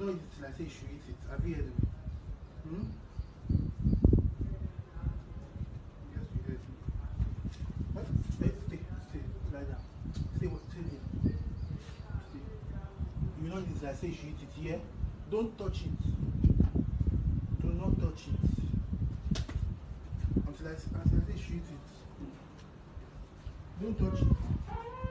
don't eat it till I say you should eat it. Have you heard me? Hmm? Yes, you heard me. What? Stay. Lie down. Stay there. Stay. You know this, I say you should eat it, yeah? Don't touch it. Do not touch it. Until I say you should eat it. Don't touch it.